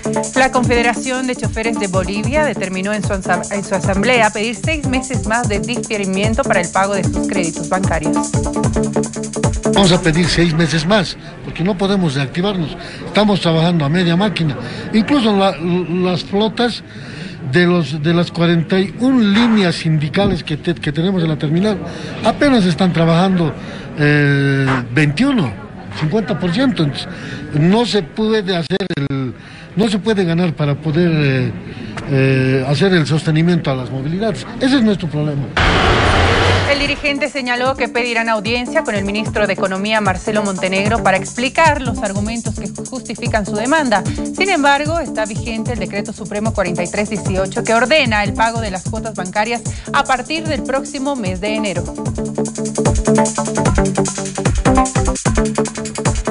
La Confederación de Choferes de Bolivia determinó en su asamblea pedir 6 meses más de diferimiento para el pago de sus créditos bancarios. Vamos a pedir 6 meses más, porque no podemos reactivarnos. Estamos trabajando a media máquina. Incluso las flotas de las 41 líneas sindicales que tenemos en la terminal, apenas están trabajando 21, 50%. Entonces, no se puede ganar para poder hacer el sostenimiento a las movilidades. Ese es nuestro problema. El dirigente señaló que pedirán audiencia con el ministro de Economía, Marcelo Montenegro, para explicar los argumentos que justifican su demanda. Sin embargo, está vigente el Decreto Supremo 4318 que ordena el pago de las cuotas bancarias a partir del próximo mes de enero.